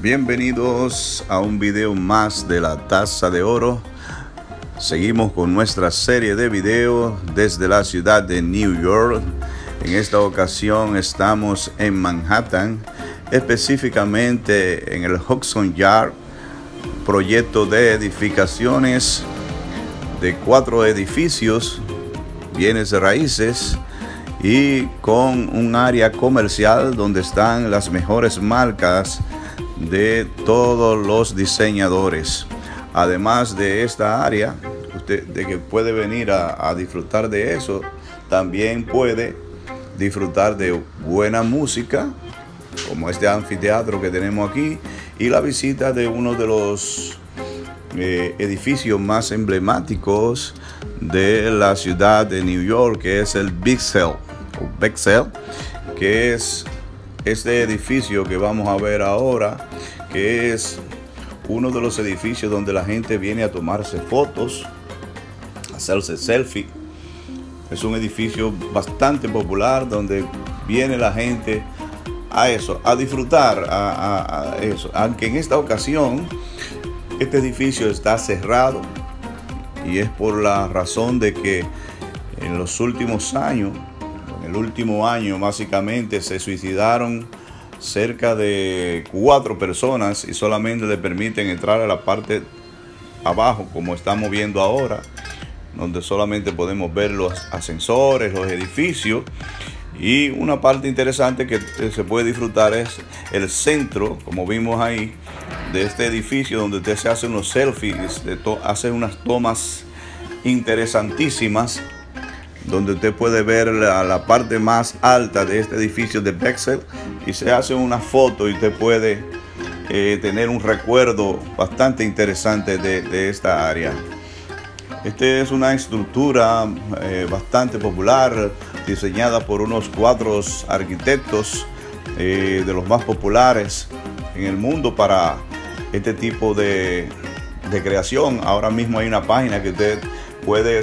Bienvenidos a un video más de la Taza de Oro. Seguimos con nuestra serie de videos desde la ciudad de New York. En esta ocasión estamos en Manhattan, específicamente en el Hudson Yard, proyecto de edificaciones de 4 edificios, bienes de raíces, y con un área comercial donde están las mejores marcas de todos los diseñadores. Además de esta área, usted de que puede venir a disfrutar de eso, también puede disfrutar de buena música, como este anfiteatro que tenemos aquí, y la visita de uno de los edificios más emblemáticos de la ciudad de New York, que es el Bexel, que es este edificio que vamos a ver ahora, que es uno de los edificios donde la gente viene a tomarse fotos, a hacerse selfie. Es un edificio bastante popular donde viene la gente a eso, a disfrutar, a eso. Aunque en esta ocasión este edificio está cerrado, y es por la razón de que en los últimos años, en el último año básicamente, se suicidaron cerca de 4 personas y solamente le permiten entrar a la parte abajo, como estamos viendo ahora, donde solamente podemos ver los ascensores, los edificios. Y una parte interesante que se puede disfrutar es el centro, como vimos ahí, de este edificio, donde usted se hace unos selfies, hace unas tomas interesantísimas, donde usted puede ver la parte más alta de este edificio de Bexel y se hace una foto y usted puede tener un recuerdo bastante interesante de esta área. Esta es una estructura bastante popular, diseñada por unos 4 arquitectos de los más populares en el mundo para este tipo de creación. Ahora mismo hay una página que usted puede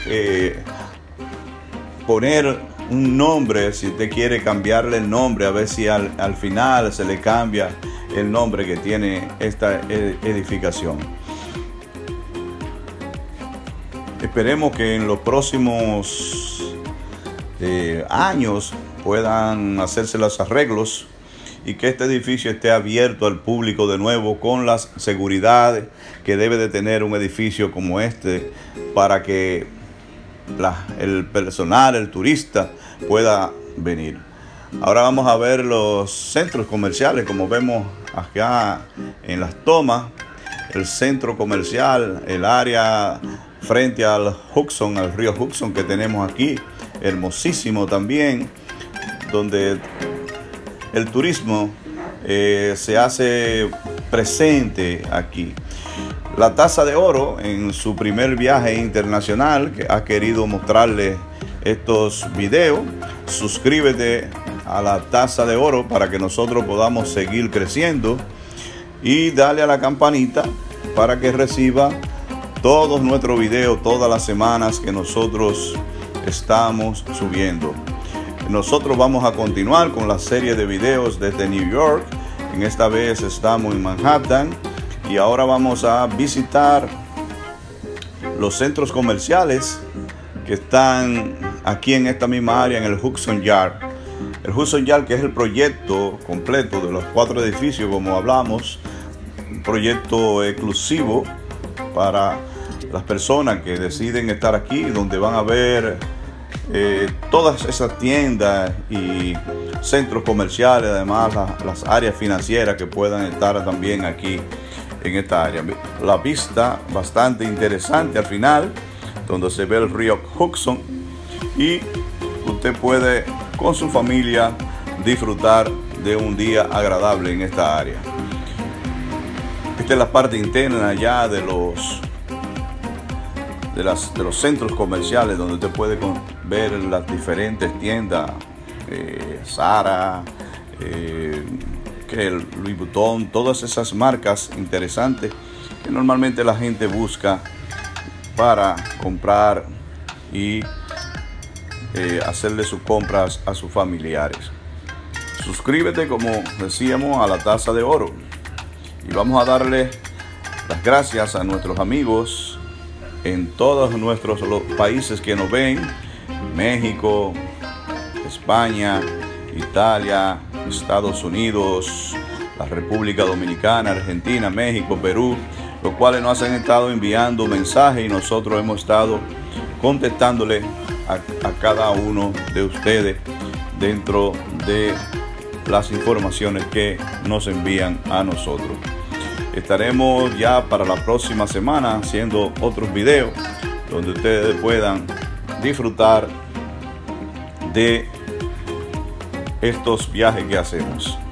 poner un nombre, si usted quiere cambiarle el nombre, a ver si al final se le cambia el nombre que tiene esta edificación. Esperemos que en los próximos años puedan hacerse los arreglos y que este edificio esté abierto al público de nuevo, con la seguridad que debe de tener un edificio como este, para que el personal, el turista, pueda venir. Ahora vamos a ver los centros comerciales, como vemos acá en las tomas. El centro comercial, el área frente al Hudson, al río Hudson que tenemos aquí, hermosísimo también, donde el turismo se hace presente aquí. La Taza de Oro, en su primer viaje internacional, que ha querido mostrarles estos videos. Suscríbete a la Taza de Oro para que nosotros podamos seguir creciendo, y dale a la campanita para que reciba todos nuestros videos todas las semanas que nosotros estamos subiendo. Nosotros vamos a continuar con la serie de videos desde New York. En esta vez estamos en Manhattan y ahora vamos a visitar los centros comerciales que están aquí en esta misma área, en el Hudson Yard. El Hudson Yard, que es el proyecto completo de los 4 edificios, como hablamos, un proyecto exclusivo para las personas que deciden estar aquí, donde van a ver todas esas tiendas y centros comerciales, además las áreas financieras que puedan estar también aquí en esta área. La vista bastante interesante al final, donde se ve el río Hudson, y usted puede con su familia disfrutar de un día agradable en esta área. Esta es la parte interna ya de los centros comerciales, donde usted puede ver las diferentes tiendas, Zara, que Louis Vuitton, todas esas marcas interesantes que normalmente la gente busca para comprar y hacerle sus compras a sus familiares. Suscríbete, como decíamos, a la Taza de Oro. Y vamos a darle las gracias a nuestros amigos en todos nuestros países que nos ven: México, España, Italia, Estados Unidos, la República Dominicana, Argentina, México, Perú, los cuales nos han estado enviando mensajes y nosotros hemos estado contestándole a cada uno de ustedes dentro de las informaciones que nos envían a nosotros. Estaremos ya para la próxima semana haciendo otros videos donde ustedes puedan disfrutar de estos viajes que hacemos.